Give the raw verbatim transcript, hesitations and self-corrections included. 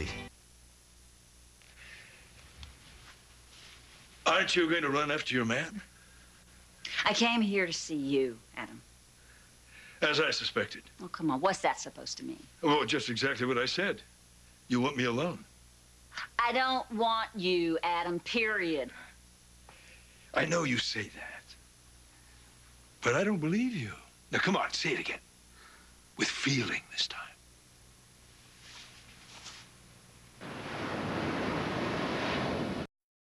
Aren't you going to run after your man? I came here to see you, Adam. As I suspected. Oh, come on. What's that supposed to mean? Well, just exactly what I said. You want me alone. I don't want you, Adam, period. I know you say that. But I don't believe you. Now, come on, say it again. With feeling this time.